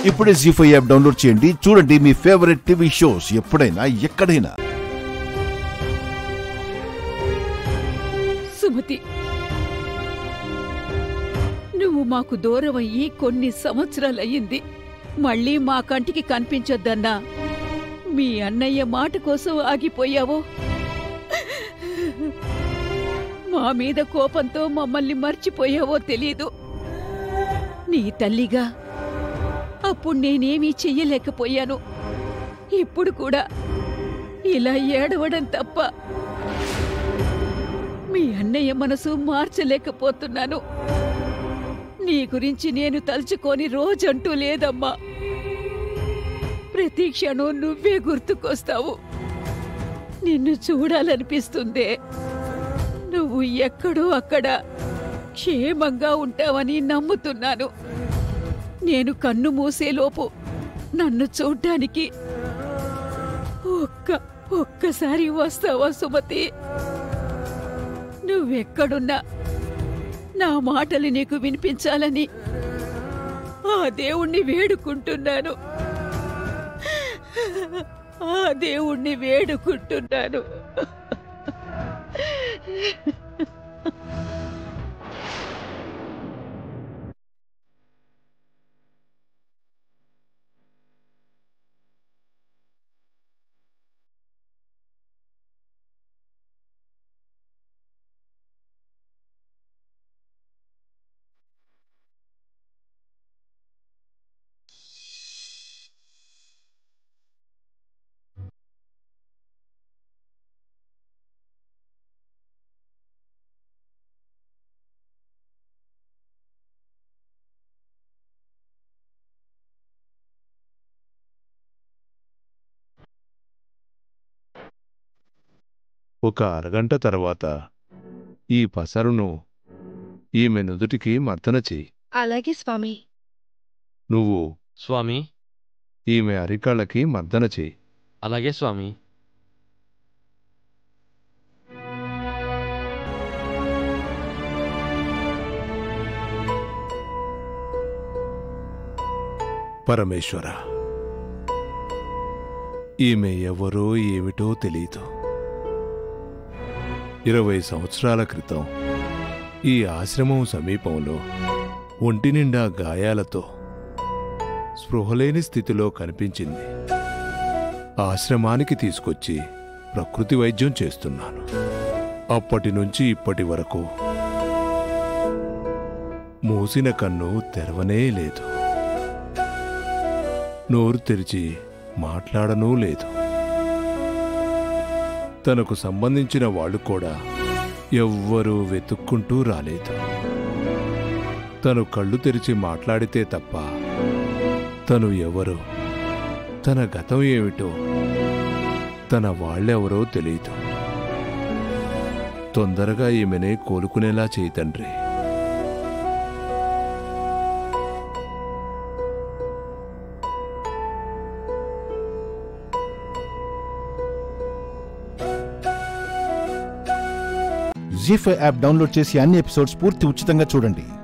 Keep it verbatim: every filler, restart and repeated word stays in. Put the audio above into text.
ఇప్పుడే G five app download చేయండి, చూడండి మీ ఫేవరెట్ టీవీ షోస్ ఎప్పుడైనా ఎక్కడైనా. సుమతి, నువ్వు మాకు దూరమయ్యి కొన్ని సంవత్సరాలయ్యింది. మళ్ళీ మా కంటికి కనిపించొద్దన్నా మీ అన్నయ్య మాట కోసం ఆగిపోయావో, మా మీద కోపంతో మమ్మల్ని మర్చిపోయావో తెలీదు. నీ తల్లిగా అప్పుడు నేనేమీ చెయ్యలేకపోయాను. ఇప్పుడు కూడా ఇలా ఏడవడం తప్ప మీ అన్నయ్య మనసు మార్చలేకపోతున్నాను. నీ గురించి నేను తలుచుకొని రోజంటూ లేదమ్మా. ప్రతి క్షణం నువ్వే గుర్తుకొస్తావు. నిన్ను చూడాలనిపిస్తుందే. నువ్వు ఎక్కడో అక్కడ క్షేమంగా ఉంటావని నమ్ముతున్నాను. నేను కన్ను మూసేలోపు నన్ను చూడ్డానికి ఒక్క ఒక్కసారి వస్తావా సుమతి? నువ్వెక్కడున్నా నా మాటలు నీకు వినిపించాలని ఆ దేవుణ్ణి వేడుకుంటున్నాను. ఆ దేవుణ్ణి వేడుకుంటున్నాను. ఒక అరగంట తర్వాత ఈ పసరును ఈమె నుదుటికి మర్దన చెయ్యి. అలాగే స్వామి. నువ్వు స్వామి ఈమె అరికాళ్ళకి మర్దన చెయ్యి. అలాగే స్వామి. పరమేశ్వర, ఈమె ఎవరో ఏమిటో తెలీదు. ఇరవై సంవత్సరాల క్రితం ఈ ఆశ్రమం సమీపంలో ఒంటి నిండా గాయాలతో స్పృహలేని స్థితిలో కనిపించింది. ఆశ్రమానికి తీసుకొచ్చి ప్రకృతి వైద్యం చేస్తున్నాను. అప్పటి నుంచి ఇప్పటి వరకు మూసిన కన్ను తెరవనే లేదు. నోరు తెరిచి మాట్లాడనూ లేదు. తనకు సంబంధించిన వాళ్ళు కూడా ఎవ్వరూ వెతుక్కుంటూ రాలేదు. తను కళ్ళు తెరిచి మాట్లాడితే తప్ప తను ఎవరో, తన గతం ఏమిటో, తన వాళ్ళెవరో తెలీదు. తొందరగా ఈమెనే కోలుకునేలా చేయి తండ్రి. జీ ఫైవ్ యాప్ డౌన్లోడ్ చేసి అన్ని ఎపిసోడ్స్ పూర్తి ఉచితంగా చూడండి.